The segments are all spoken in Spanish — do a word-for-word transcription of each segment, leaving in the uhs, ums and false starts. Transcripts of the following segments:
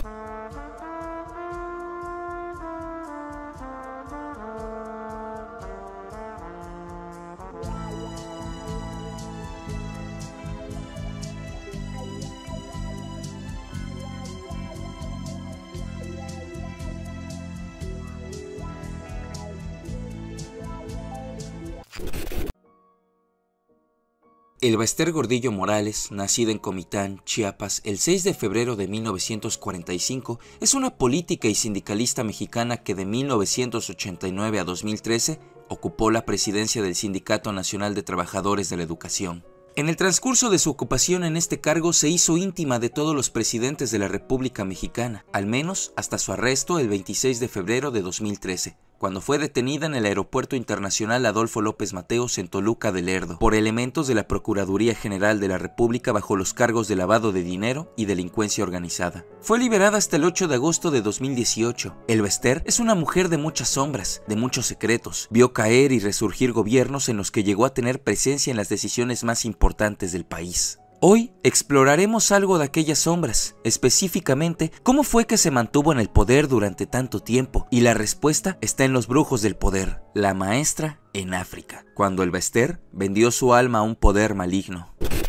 Elba Ester Gordillo Morales, nacida en Comitán, Chiapas, el seis de febrero de mil novecientos cuarenta y cinco, es una política y sindicalista mexicana que de mil novecientos ochenta y nueve a dos mil trece ocupó la presidencia del Sindicato Nacional de Trabajadores de la Educación. En el transcurso de su ocupación en este cargo se hizo íntima de todos los presidentes de la República Mexicana, al menos hasta su arresto el veintiséis de febrero de dos mil trece. Cuando fue detenida en el Aeropuerto Internacional Adolfo López Mateos en Toluca de Lerdo por elementos de la Procuraduría General de la República bajo los cargos de lavado de dinero y delincuencia organizada. Fue liberada hasta el ocho de agosto de dos mil dieciocho. Elba Ester es una mujer de muchas sombras, de muchos secretos. Vio caer y resurgir gobiernos en los que llegó a tener presencia en las decisiones más importantes del país. Hoy exploraremos algo de aquellas sombras, específicamente cómo fue que se mantuvo en el poder durante tanto tiempo, y la respuesta está en los brujos del poder, la maestra en África, cuando Elba Ester vendió su alma a un poder maligno.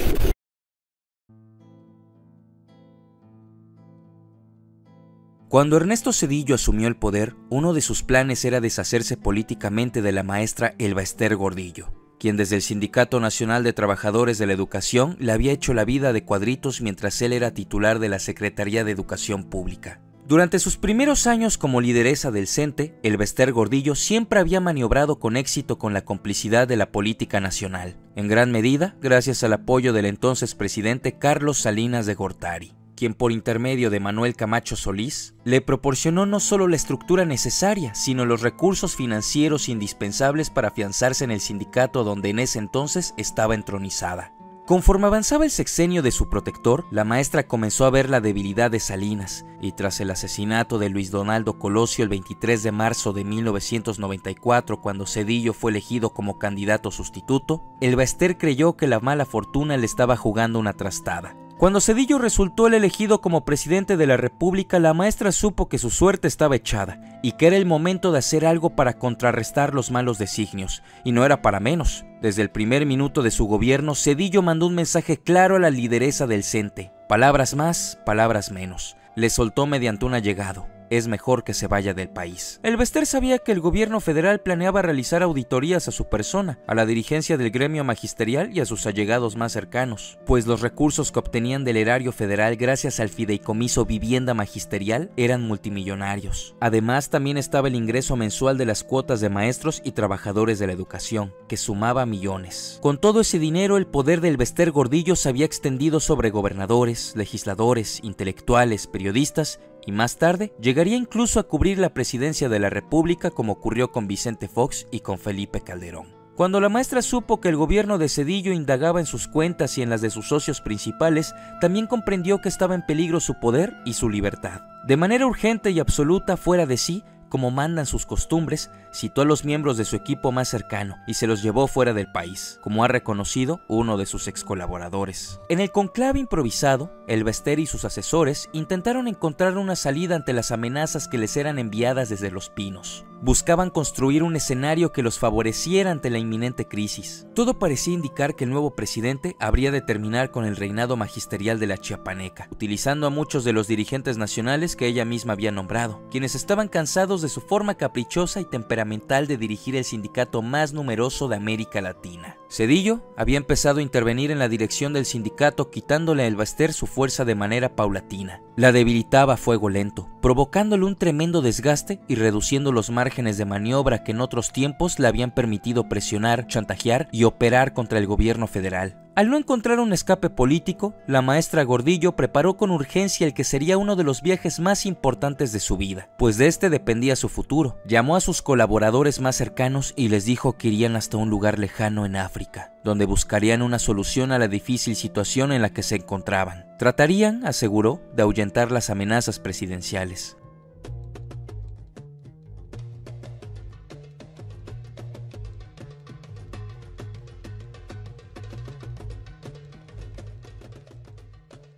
Cuando Ernesto Zedillo asumió el poder, uno de sus planes era deshacerse políticamente de la maestra Elba Ester Gordillo, quien desde el Sindicato Nacional de Trabajadores de la Educación le había hecho la vida de cuadritos mientras él era titular de la Secretaría de Educación Pública. Durante sus primeros años como lideresa del CENTE, Elba Ester Gordillo siempre había maniobrado con éxito con la complicidad de la política nacional, en gran medida gracias al apoyo del entonces presidente Carlos Salinas de Gortari, quien por intermedio de Manuel Camacho Solís le proporcionó no solo la estructura necesaria, sino los recursos financieros indispensables para afianzarse en el sindicato donde en ese entonces estaba entronizada. Conforme avanzaba el sexenio de su protector, la maestra comenzó a ver la debilidad de Salinas, y tras el asesinato de Luis Donaldo Colosio el veintitrés de marzo de mil novecientos noventa y cuatro, cuando Zedillo fue elegido como candidato sustituto, Elba Ester creyó que la mala fortuna le estaba jugando una trastada. Cuando Zedillo resultó el elegido como presidente de la República, la maestra supo que su suerte estaba echada y que era el momento de hacer algo para contrarrestar los malos designios, y no era para menos. Desde el primer minuto de su gobierno, Zedillo mandó un mensaje claro a la lideresa del CENTE: palabras más, palabras menos. Le soltó mediante un allegado: es mejor que se vaya del país. Elba Ester sabía que el gobierno federal planeaba realizar auditorías a su persona, a la dirigencia del gremio magisterial y a sus allegados más cercanos, pues los recursos que obtenían del erario federal gracias al fideicomiso Vivienda Magisterial eran multimillonarios. Además, también estaba el ingreso mensual de las cuotas de maestros y trabajadores de la educación, que sumaba millones. Con todo ese dinero, el poder de Elba Ester Gordillo se había extendido sobre gobernadores, legisladores, intelectuales, periodistas, y más tarde llegaría incluso a cubrir la presidencia de la República, como ocurrió con Vicente Fox y con Felipe Calderón. Cuando la maestra supo que el gobierno de Zedillo indagaba en sus cuentas y en las de sus socios principales, también comprendió que estaba en peligro su poder y su libertad. De manera urgente y absoluta, fuera de sí, como mandan sus costumbres, citó a los miembros de su equipo más cercano y se los llevó fuera del país, como ha reconocido uno de sus ex colaboradores. En el conclave improvisado, Elba Ester y sus asesores intentaron encontrar una salida ante las amenazas que les eran enviadas desde Los Pinos. Buscaban construir un escenario que los favoreciera ante la inminente crisis. Todo parecía indicar que el nuevo presidente habría de terminar con el reinado magisterial de la Chiapaneca, utilizando a muchos de los dirigentes nacionales que ella misma había nombrado, quienes estaban cansados de su forma caprichosa y temperamental de dirigir el sindicato más numeroso de América Latina. Zedillo había empezado a intervenir en la dirección del sindicato, quitándole a Elba Ester su fuerza de manera paulatina. La debilitaba a fuego lento, provocándole un tremendo desgaste y reduciendo los márgenes de maniobra que en otros tiempos le habían permitido presionar, chantajear y operar contra el gobierno federal. Al no encontrar un escape político, la maestra Gordillo preparó con urgencia el que sería uno de los viajes más importantes de su vida, pues de este dependía su futuro. Llamó a sus colaboradores más cercanos y les dijo que irían hasta un lugar lejano en África, donde buscarían una solución a la difícil situación en la que se encontraban. Tratarían, aseguró, de ahuyentar las amenazas presidenciales.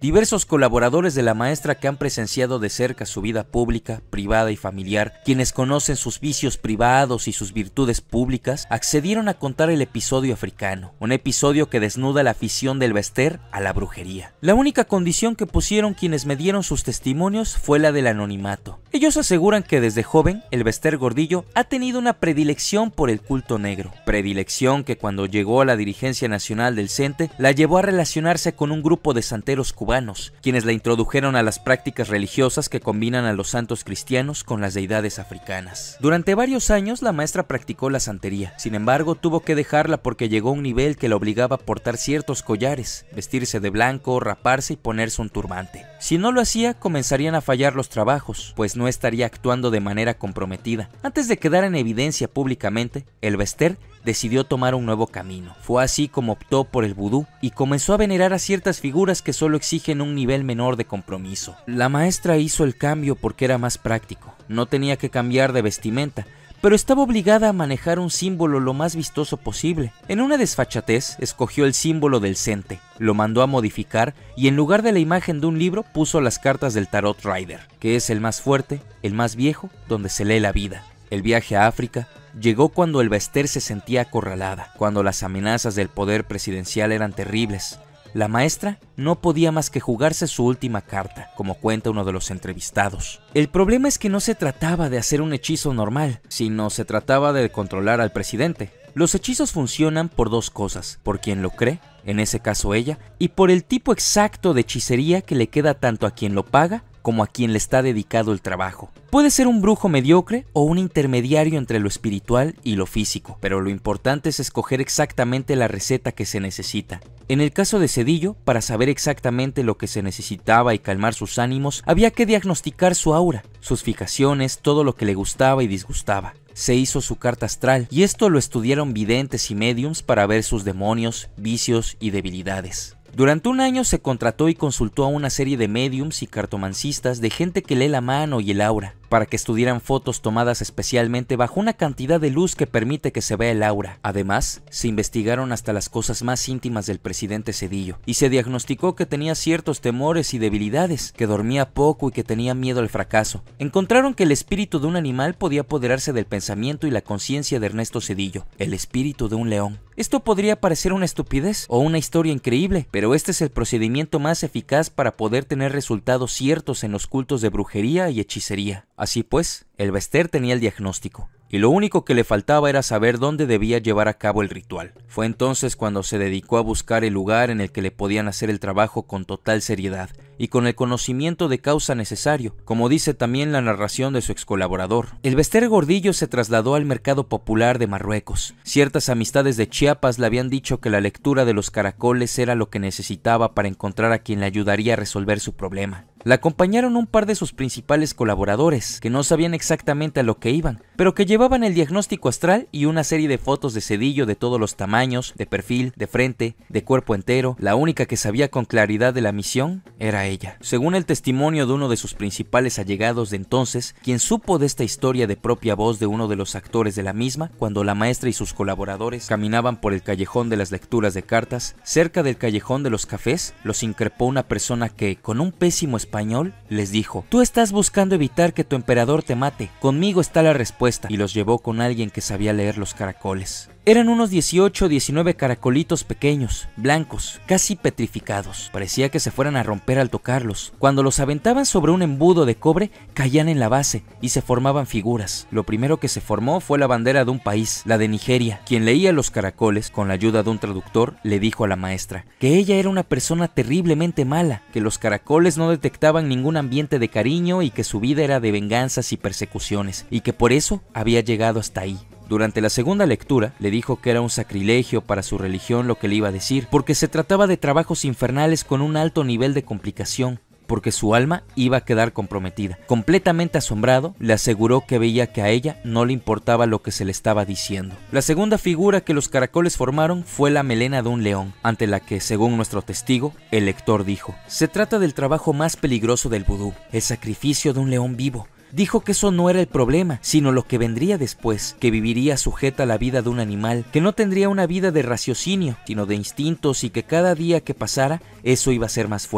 Diversos colaboradores de la maestra que han presenciado de cerca su vida pública, privada y familiar, quienes conocen sus vicios privados y sus virtudes públicas, accedieron a contar el episodio africano, un episodio que desnuda la afición del Bester a la brujería. La única condición que pusieron quienes me dieron sus testimonios fue la del anonimato. Ellos aseguran que desde joven el Bester Gordillo ha tenido una predilección por el culto negro, predilección que cuando llegó a la dirigencia nacional del CENTE la llevó a relacionarse con un grupo de santeros cubanos, quienes la introdujeron a las prácticas religiosas que combinan a los santos cristianos con las deidades africanas. Durante varios años la maestra practicó la santería, sin embargo tuvo que dejarla porque llegó a un nivel que la obligaba a portar ciertos collares, vestirse de blanco, raparse y ponerse un turbante. Si no lo hacía, comenzarían a fallar los trabajos, pues no estaría actuando de manera comprometida. Antes de quedar en evidencia públicamente, el Bester decidió tomar un nuevo camino. Fue así como optó por el vudú y comenzó a venerar a ciertas figuras que solo exigen un nivel menor de compromiso. La maestra hizo el cambio porque era más práctico. No tenía que cambiar de vestimenta, pero estaba obligada a manejar un símbolo lo más vistoso posible. En una desfachatez, escogió el símbolo del CENTE, lo mandó a modificar y en lugar de la imagen de un libro puso las cartas del Tarot Rider, que es el más fuerte, el más viejo, donde se lee la vida. El viaje a África llegó cuando el Bester se sentía acorralada, cuando las amenazas del poder presidencial eran terribles. La maestra no podía más que jugarse su última carta, como cuenta uno de los entrevistados. El problema es que no se trataba de hacer un hechizo normal, sino se trataba de controlar al presidente. Los hechizos funcionan por dos cosas, por quien lo cree, en ese caso ella, y por el tipo exacto de hechicería que le queda tanto a quien lo paga como a quien le está dedicado el trabajo. Puede ser un brujo mediocre o un intermediario entre lo espiritual y lo físico, pero lo importante es escoger exactamente la receta que se necesita. En el caso de Cedillo, para saber exactamente lo que se necesitaba y calmar sus ánimos, había que diagnosticar su aura, sus fijaciones, todo lo que le gustaba y disgustaba. Se hizo su carta astral y esto lo estudiaron videntes y médiums para ver sus demonios, vicios y debilidades. Durante un año se contrató y consultó a una serie de médiums y cartomancistas de gente que lee la mano y el aura, para que estudiaran fotos tomadas especialmente bajo una cantidad de luz que permite que se vea el aura. Además, se investigaron hasta las cosas más íntimas del presidente Cedillo, y se diagnosticó que tenía ciertos temores y debilidades, que dormía poco y que tenía miedo al fracaso. Encontraron que el espíritu de un animal podía apoderarse del pensamiento y la conciencia de Ernesto Cedillo, el espíritu de un león. Esto podría parecer una estupidez o una historia increíble, pero este es el procedimiento más eficaz para poder tener resultados ciertos en los cultos de brujería y hechicería. Así pues, el Bester tenía el diagnóstico, y lo único que le faltaba era saber dónde debía llevar a cabo el ritual. Fue entonces cuando se dedicó a buscar el lugar en el que le podían hacer el trabajo con total seriedad y con el conocimiento de causa necesario, como dice también la narración de su ex colaborador. El Bester Gordillo se trasladó al mercado popular de Marruecos. Ciertas amistades de Chiapas le habían dicho que la lectura de los caracoles era lo que necesitaba para encontrar a quien le ayudaría a resolver su problema. La acompañaron un par de sus principales colaboradores, que no sabían exactamente a lo que iban, pero que llevaban el diagnóstico astral y una serie de fotos de Cedillo de todos los tamaños, de perfil, de frente, de cuerpo entero. La única que sabía con claridad de la misión era ella. Según el testimonio de uno de sus principales allegados de entonces, quien supo de esta historia de propia voz de uno de los actores de la misma, cuando la maestra y sus colaboradores caminaban por el callejón de las lecturas de cartas, cerca del callejón de los cafés, los increpó una persona que, con un pésimo español, les dijo: «Tú estás buscando evitar que tu emperador te mate, conmigo está la respuesta», y los llevó con alguien que sabía leer los caracoles. Eran unos dieciocho o diecinueve caracolitos pequeños, blancos, casi petrificados. Parecía que se fueran a romper al tocarlos. Cuando los aventaban sobre un embudo de cobre, caían en la base y se formaban figuras. Lo primero que se formó fue la bandera de un país, la de Nigeria. Quien leía los caracoles, con la ayuda de un traductor, le dijo a la maestra que ella era una persona terriblemente mala, que los caracoles no detectaban ningún ambiente de cariño y que su vida era de venganzas y persecuciones, y que por eso había llegado hasta ahí. Durante la segunda lectura, le dijo que era un sacrilegio para su religión lo que le iba a decir, porque se trataba de trabajos infernales con un alto nivel de complicación, porque su alma iba a quedar comprometida. Completamente asombrado, le aseguró que veía que a ella no le importaba lo que se le estaba diciendo. La segunda figura que los caracoles formaron fue la melena de un león, ante la que, según nuestro testigo, el lector dijo: «Se trata del trabajo más peligroso del vudú, el sacrificio de un león vivo». Dijo que eso no era el problema, sino lo que vendría después, que viviría sujeta a la vida de un animal, que no tendría una vida de raciocinio, sino de instintos, y que cada día que pasara, eso iba a ser más fuerte.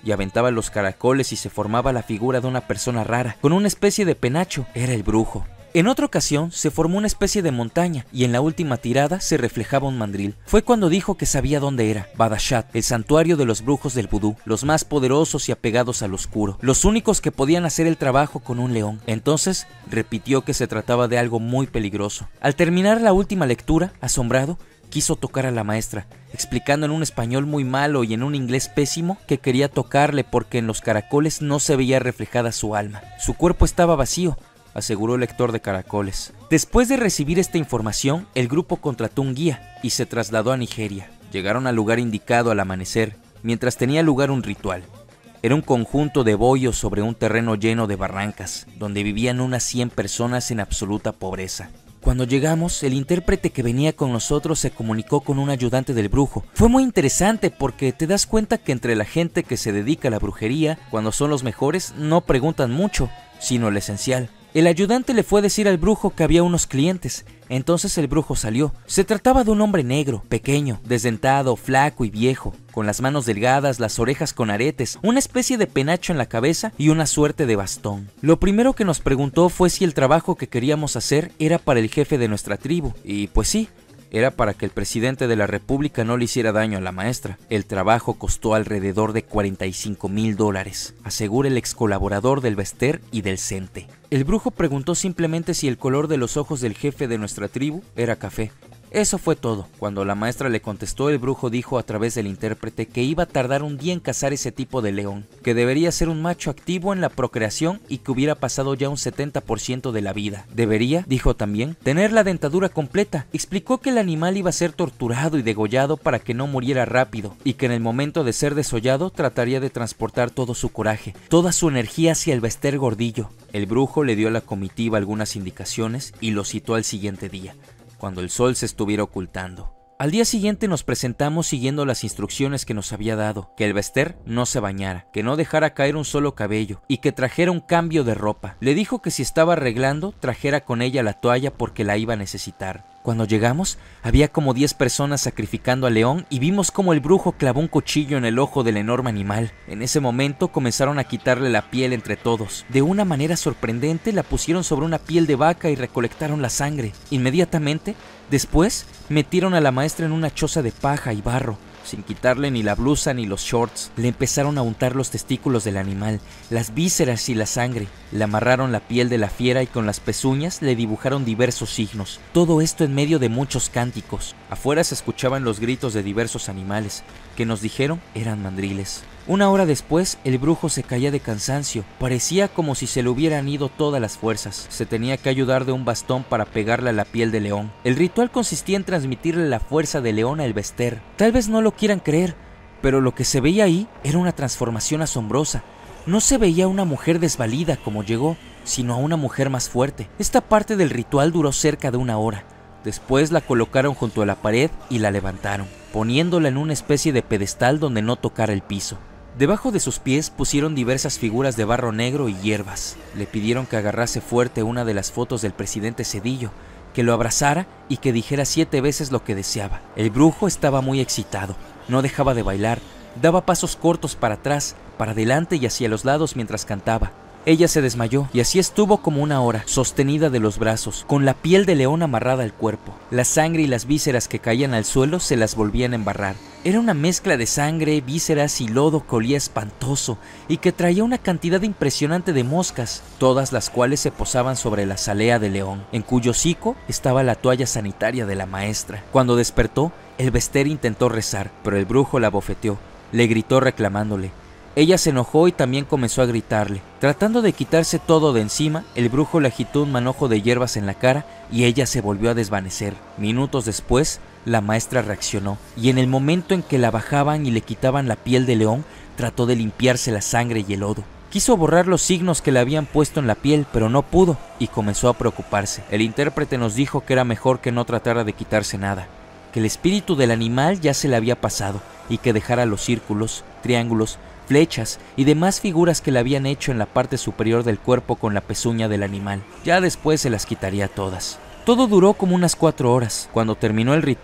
y aventaba los caracoles y se formaba la figura de una persona rara, con una especie de penacho. Era el brujo. En otra ocasión se formó una especie de montaña y en la última tirada se reflejaba un mandril. Fue cuando dijo que sabía dónde era: Badashat, el santuario de los brujos del vudú, los más poderosos y apegados al oscuro, los únicos que podían hacer el trabajo con un león. Entonces repitió que se trataba de algo muy peligroso. Al terminar la última lectura, asombrado, quiso tocar a la maestra, explicando en un español muy malo y en un inglés pésimo que quería tocarle porque en los caracoles no se veía reflejada su alma. Su cuerpo estaba vacío, aseguró el lector de caracoles. Después de recibir esta información, el grupo contrató un guía y se trasladó a Nigeria. Llegaron al lugar indicado al amanecer, mientras tenía lugar un ritual. Era un conjunto de bohíos sobre un terreno lleno de barrancas, donde vivían unas cien personas en absoluta pobreza. Cuando llegamos, el intérprete que venía con nosotros se comunicó con un ayudante del brujo. Fue muy interesante porque te das cuenta que entre la gente que se dedica a la brujería, cuando son los mejores, no preguntan mucho, sino lo esencial. El ayudante le fue a decir al brujo que había unos clientes. Entonces el brujo salió. Se trataba de un hombre negro, pequeño, desdentado, flaco y viejo, con las manos delgadas, las orejas con aretes, una especie de penacho en la cabeza y una suerte de bastón. Lo primero que nos preguntó fue si el trabajo que queríamos hacer era para el jefe de nuestra tribu, y pues sí, era para que el presidente de la república no le hiciera daño a la maestra. El trabajo costó alrededor de cuarenta y cinco mil dólares, asegura el ex colaborador del Bester y del Cente. El brujo preguntó simplemente si el color de los ojos del jefe de nuestra tribu era café. Eso fue todo. Cuando la maestra le contestó, el brujo dijo a través del intérprete que iba a tardar un día en cazar ese tipo de león, que debería ser un macho activo en la procreación y que hubiera pasado ya un setenta por ciento de la vida. Debería, dijo también, tener la dentadura completa. Explicó que el animal iba a ser torturado y degollado para que no muriera rápido, y que en el momento de ser desollado trataría de transportar todo su coraje, toda su energía hacia el Bester Gordillo. El brujo le dio a la comitiva algunas indicaciones y lo citó al siguiente día, cuando el sol se estuviera ocultando. Al día siguiente nos presentamos siguiendo las instrucciones que nos había dado, que el Bester no se bañara, que no dejara caer un solo cabello y que trajera un cambio de ropa. Le dijo que si estaba arreglando, trajera con ella la toalla porque la iba a necesitar. Cuando llegamos, había como diez personas sacrificando al león y vimos como el brujo clavó un cuchillo en el ojo del enorme animal. En ese momento comenzaron a quitarle la piel entre todos. De una manera sorprendente la pusieron sobre una piel de vaca y recolectaron la sangre. Inmediatamente, después, metieron a la maestra en una choza de paja y barro. Sin quitarle ni la blusa ni los shorts, le empezaron a untar los testículos del animal, las vísceras y la sangre. Le amarraron la piel de la fiera y con las pezuñas le dibujaron diversos signos. Todo esto en medio de muchos cánticos. Afuera se escuchaban los gritos de diversos animales, que nos dijeron eran mandriles. Una hora después, el brujo se caía de cansancio. Parecía como si se le hubieran ido todas las fuerzas. Se tenía que ayudar de un bastón para pegarle a la piel de león. El ritual consistía en transmitirle la fuerza de león al Bester. Tal vez no lo quieran creer, pero lo que se veía ahí era una transformación asombrosa. No se veía a una mujer desvalida como llegó, sino a una mujer más fuerte. Esta parte del ritual duró cerca de una hora. Después la colocaron junto a la pared y la levantaron, poniéndola en una especie de pedestal donde no tocara el piso. Debajo de sus pies pusieron diversas figuras de barro negro y hierbas. Le pidieron que agarrase fuerte una de las fotos del presidente Cedillo, que lo abrazara y que dijera siete veces lo que deseaba. El brujo estaba muy excitado, no dejaba de bailar, daba pasos cortos para atrás, para adelante y hacia los lados mientras cantaba. Ella se desmayó y así estuvo como una hora, sostenida de los brazos, con la piel de león amarrada al cuerpo. La sangre y las vísceras que caían al suelo se las volvían a embarrar. Era una mezcla de sangre, vísceras y lodo que olía espantoso y que traía una cantidad impresionante de moscas, todas las cuales se posaban sobre la zalea de león, en cuyo hocico estaba la toalla sanitaria de la maestra. Cuando despertó, el Bester intentó rezar, pero el brujo la bofeteó, le gritó reclamándole. Ella se enojó y también comenzó a gritarle. Tratando de quitarse todo de encima, el brujo le agitó un manojo de hierbas en la cara y ella se volvió a desvanecer. Minutos después, la maestra reaccionó y en el momento en que la bajaban y le quitaban la piel de león, trató de limpiarse la sangre y el lodo. Quiso borrar los signos que le habían puesto en la piel, pero no pudo y comenzó a preocuparse. El intérprete nos dijo que era mejor que no tratara de quitarse nada, que el espíritu del animal ya se le había pasado y que dejara los círculos, triángulos, flechas y demás figuras que le habían hecho en la parte superior del cuerpo con la pezuña del animal. Ya después se las quitaría todas. Todo duró como unas cuatro horas. Cuando terminó el ritual,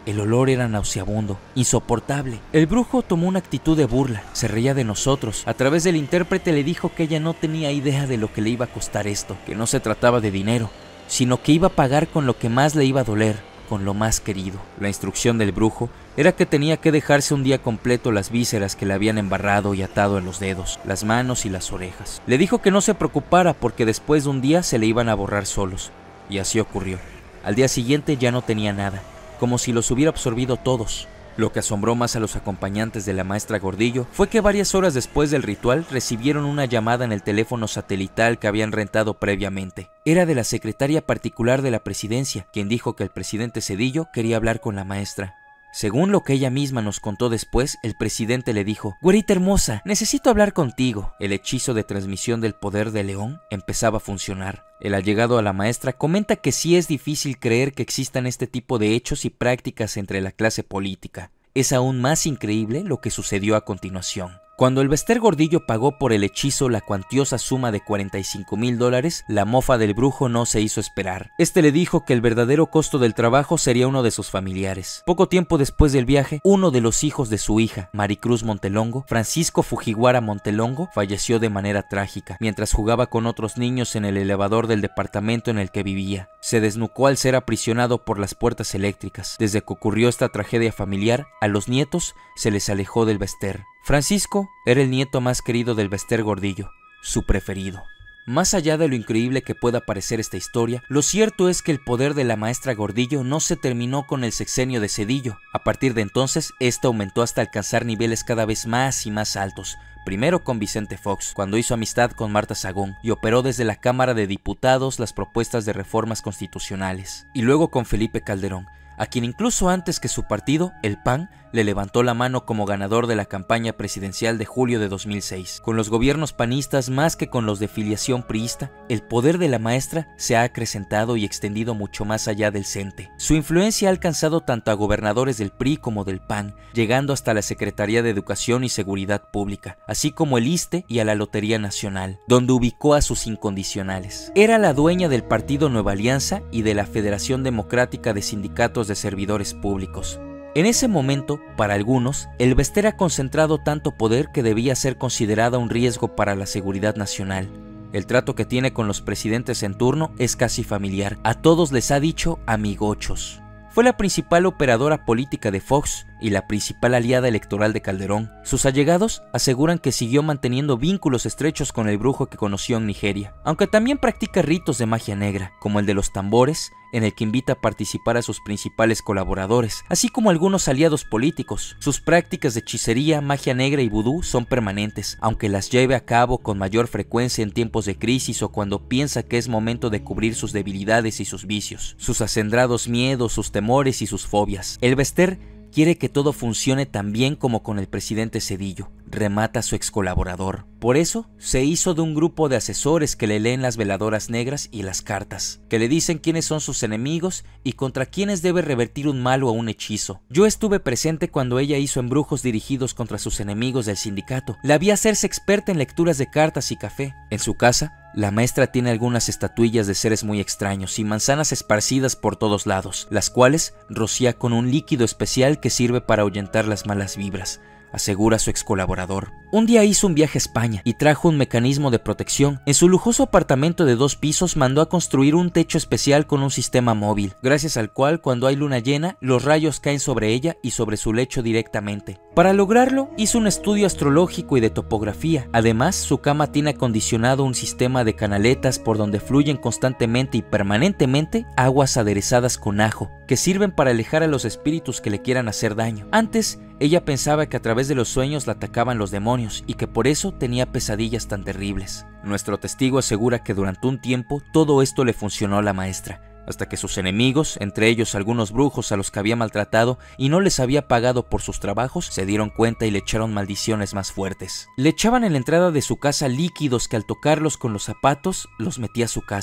El olor era nauseabundo, insoportable. El brujo tomó una actitud de burla, se reía de nosotros. A través del intérprete le dijo que ella no tenía idea de lo que le iba a costar esto, que no se trataba de dinero, sino que iba a pagar con lo que más le iba a doler, con lo más querido. La instrucción del brujo era que tenía que dejarse un día completo las vísceras que le habían embarrado y atado en los dedos, las manos y las orejas. Le dijo que no se preocupara porque después de un día se le iban a borrar solos. Y así ocurrió. Al día siguiente ya no tenía nada, como si los hubiera absorbido todos. Lo que asombró más a los acompañantes de la maestra Gordillo fue que varias horas después del ritual recibieron una llamada en el teléfono satelital que habían rentado previamente. Era de la secretaria particular de la presidencia, quien dijo que el presidente Zedillo quería hablar con la maestra. Según lo que ella misma nos contó después, el presidente le dijo: «Güerita hermosa, necesito hablar contigo». El hechizo de transmisión del poder de León empezaba a funcionar. El allegado a la maestra comenta que sí es difícil creer que existan este tipo de hechos y prácticas entre la clase política. Es aún más increíble lo que sucedió a continuación. Cuando el Bester Gordillo pagó por el hechizo la cuantiosa suma de cuarenta y cinco mil dólares, la mofa del brujo no se hizo esperar. Este le dijo que el verdadero costo del trabajo sería uno de sus familiares. Poco tiempo después del viaje, uno de los hijos de su hija, Maricruz Montelongo, Francisco Fujiwara Montelongo, falleció de manera trágica, mientras jugaba con otros niños en el elevador del departamento en el que vivía. Se desnucó al ser aprisionado por las puertas eléctricas. Desde que ocurrió esta tragedia familiar, a los nietos se les alejó del Bester. Francisco era el nieto más querido del Bester Gordillo, su preferido. Más allá de lo increíble que pueda parecer esta historia, lo cierto es que el poder de la maestra Gordillo no se terminó con el sexenio de Zedillo. A partir de entonces, este aumentó hasta alcanzar niveles cada vez más y más altos. Primero con Vicente Fox, cuando hizo amistad con Marta Sagún y operó desde la Cámara de Diputados las propuestas de reformas constitucionales. Y luego con Felipe Calderón, a quien incluso antes que su partido, el P A N, le levantó la mano como ganador de la campaña presidencial de julio de dos mil seis. Con los gobiernos panistas más que con los de filiación priista, el poder de la maestra se ha acrecentado y extendido mucho más allá del CENTE. Su influencia ha alcanzado tanto a gobernadores del P R I como del P A N, llegando hasta la Secretaría de Educación y Seguridad Pública, así como el ISSSTE y a la Lotería Nacional, donde ubicó a sus incondicionales. Era la dueña del Partido Nueva Alianza y de la Federación Democrática de Sindicatos de Servidores Públicos. En ese momento, para algunos, el Bester ha concentrado tanto poder que debía ser considerada un riesgo para la seguridad nacional. El trato que tiene con los presidentes en turno es casi familiar. A todos les ha dicho amigochos. Fue la principal operadora política de Fox y la principal aliada electoral de Calderón. Sus allegados aseguran que siguió manteniendo vínculos estrechos con el brujo que conoció en Nigeria, aunque también practica ritos de magia negra, como el de los tambores, en el que invita a participar a sus principales colaboradores, así como algunos aliados políticos. Sus prácticas de hechicería, magia negra y vudú son permanentes, aunque las lleve a cabo con mayor frecuencia en tiempos de crisis o cuando piensa que es momento de cubrir sus debilidades y sus vicios, sus acendrados miedos, sus temores y sus fobias. El Bester quiere que todo funcione tan bien como con el presidente Zedillo, remata su ex colaborador. Por eso, se hizo de un grupo de asesores que le leen las veladoras negras y las cartas, que le dicen quiénes son sus enemigos y contra quiénes debe revertir un mal o un hechizo. Yo estuve presente cuando ella hizo embrujos dirigidos contra sus enemigos del sindicato. La vi hacerse experta en lecturas de cartas y café. En su casa, la maestra tiene algunas estatuillas de seres muy extraños y manzanas esparcidas por todos lados, las cuales rocía con un líquido especial que sirve para ahuyentar las malas vibras, asegura su ex colaborador. Un día hizo un viaje a España y trajo un mecanismo de protección. En su lujoso apartamento de dos pisos mandó a construir un techo especial con un sistema móvil, gracias al cual cuando hay luna llena, los rayos caen sobre ella y sobre su lecho directamente. Para lograrlo, hizo un estudio astrológico y de topografía. Además, su cama tiene acondicionado un sistema de canaletas por donde fluyen constantemente y permanentemente aguas aderezadas con ajo, que sirven para alejar a los espíritus que le quieran hacer daño. Antes, ella pensaba que a través de los sueños la atacaban los demonios y que por eso tenía pesadillas tan terribles. Nuestro testigo asegura que durante un tiempo todo esto le funcionó a la maestra, hasta que sus enemigos, entre ellos algunos brujos a los que había maltratado y no les había pagado por sus trabajos, se dieron cuenta y le echaron maldiciones más fuertes. Le echaban en la entrada de su casa líquidos que al tocarlos con los zapatos los metía a su casa.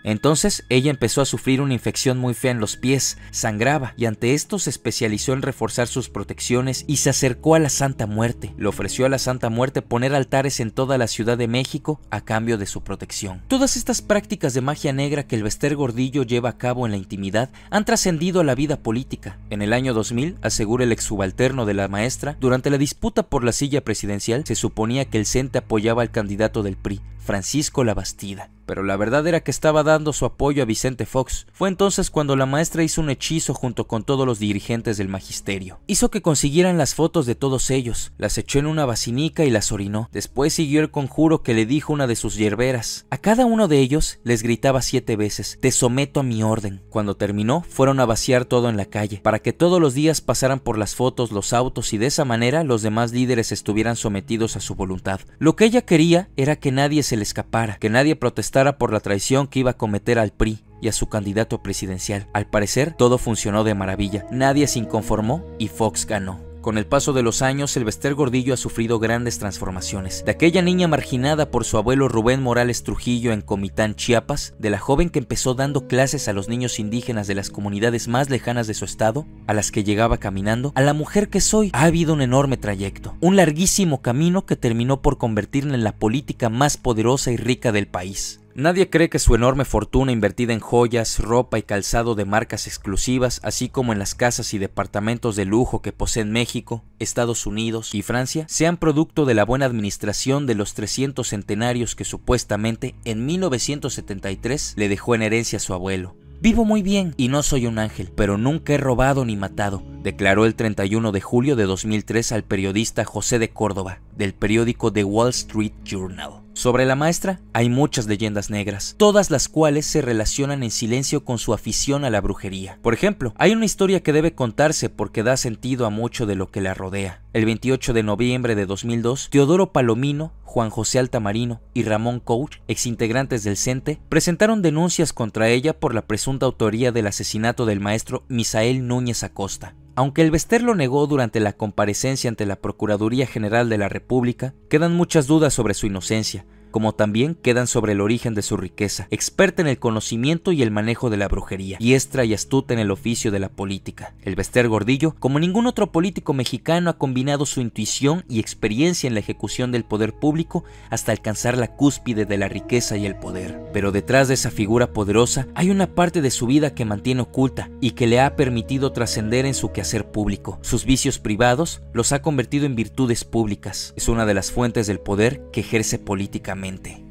Entonces ella empezó a sufrir una infección muy fea en los pies, sangraba, y ante esto se especializó en reforzar sus protecciones y se acercó a la Santa Muerte. Le ofreció a la Santa Muerte poner altares en toda la Ciudad de México a cambio de su protección. Todas estas prácticas de magia negra que el Bester Gordillo lleva a cabo en la intimidad han trascendido a la vida política. En el año dos mil, asegura el ex subalterno de la maestra, durante la disputa por la silla presidencial se suponía que el CENTE apoyaba al candidato del P R I, Francisco Labastida, pero la verdad era que estaba dando su apoyo a Vicente Fox. Fue entonces cuando la maestra hizo un hechizo junto con todos los dirigentes del magisterio. Hizo que consiguieran las fotos de todos ellos, las echó en una basinica y las orinó. Después siguió el conjuro que le dijo una de sus yerberas. A cada uno de ellos les gritaba siete veces: te someto a mi orden. Cuando terminó, fueron a vaciar todo en la calle, para que todos los días pasaran por las fotos, los autos, y de esa manera los demás líderes estuvieran sometidos a su voluntad. Lo que ella quería era que nadie se le escapara, que nadie protestara por la traición que iba a cometer al P R I y a su candidato presidencial. Al parecer, todo funcionó de maravilla. Nadie se inconformó y Fox ganó. Con el paso de los años, el Bester Gordillo ha sufrido grandes transformaciones. De aquella niña marginada por su abuelo Rubén Morales Trujillo en Comitán, Chiapas, de la joven que empezó dando clases a los niños indígenas de las comunidades más lejanas de su estado, a las que llegaba caminando, a la mujer que soy, ha habido un enorme trayecto, un larguísimo camino que terminó por convertirla en la política más poderosa y rica del país. Nadie cree que su enorme fortuna invertida en joyas, ropa y calzado de marcas exclusivas, así como en las casas y departamentos de lujo que poseen México, Estados Unidos y Francia, sean producto de la buena administración de los trescientos centenarios que supuestamente en mil novecientos setenta y tres le dejó en herencia a su abuelo. Vivo muy bien y no soy un ángel, pero nunca he robado ni matado, declaró el treinta y uno de julio de dos mil tres al periodista José de Córdoba, del periódico The Wall Street Journal. Sobre la maestra hay muchas leyendas negras, todas las cuales se relacionan en silencio con su afición a la brujería. Por ejemplo, hay una historia que debe contarse porque da sentido a mucho de lo que la rodea. El veintiocho de noviembre de dos mil dos, Teodoro Palomino, Juan José Altamarino y Ramón Couch, exintegrantes del CENTE, presentaron denuncias contra ella por la presunta autoría del asesinato del maestro Misael Núñez Acosta. Aunque el Bester lo negó durante la comparecencia ante la Procuraduría General de la República, quedan muchas dudas sobre su inocencia, como también quedan sobre el origen de su riqueza. Experta en el conocimiento y el manejo de la brujería, diestra y astuta en el oficio de la política, el Bester Gordillo, como ningún otro político mexicano, ha combinado su intuición y experiencia en la ejecución del poder público hasta alcanzar la cúspide de la riqueza y el poder. Pero detrás de esa figura poderosa hay una parte de su vida que mantiene oculta y que le ha permitido trascender en su quehacer público. Sus vicios privados los ha convertido en virtudes públicas. Es una de las fuentes del poder que ejerce políticamente.